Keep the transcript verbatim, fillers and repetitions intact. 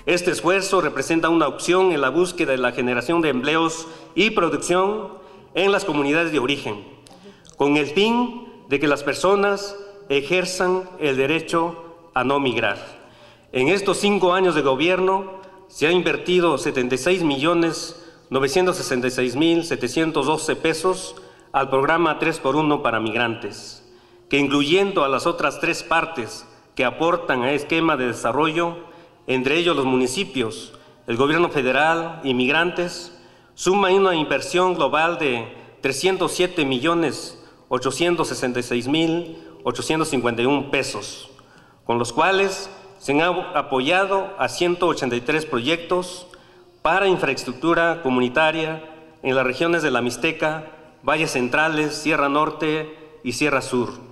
Este esfuerzo representa una opción en la búsqueda de la generación de empleos y producción en las comunidades de origen, con el fin de que las personas ejerzan el derecho a no migrar. En estos cinco años de gobierno se ha invertido setenta y seis millones novecientos sesenta y seis mil setecientos doce pesos al programa tres por uno para migrantes, que incluyendo a las otras tres partes que aportan a esquema de desarrollo, entre ellos los municipios, el gobierno federal y migrantes, suman una inversión global de trescientos siete millones ochocientos sesenta y seis mil ochocientos cincuenta y uno pesos, con los cuales se han apoyado a ciento ochenta y tres proyectos para infraestructura comunitaria en las regiones de la Mixteca, Valles Centrales, Sierra Norte y Sierra Sur.